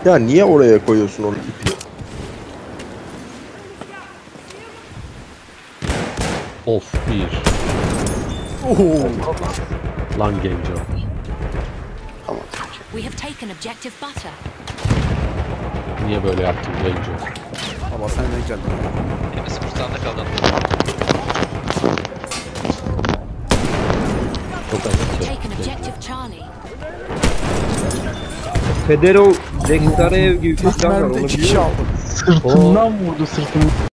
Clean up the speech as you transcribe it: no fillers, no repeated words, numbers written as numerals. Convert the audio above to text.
Ya niye oraya koyuyorsun onu ipi? Of bir. Lan Genco. Tamam. We have taken objective butter. Niye böyle yaptın Genco? Ama sen ne geldin? Yine 0'da kaldın. Çok Taken acıtı. objective Charlie. Federal Dektarev gibi bir İlk silah var, mermide onu 2 biliyor kişi musun? aldım. Sırtından vurdu sırtından.